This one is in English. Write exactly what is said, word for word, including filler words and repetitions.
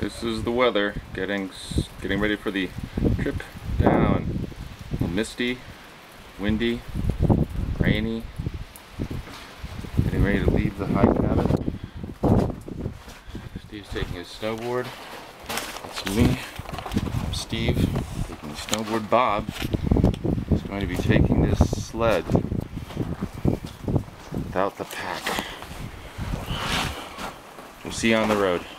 This is the weather, getting getting ready for the trip down. Misty, windy, rainy. Getting ready to leave the high cabin. Steve's taking his snowboard. That's me. I'm Steve, taking the snowboard. Bob is going to be taking this sled without the pack. We'll see you on the road.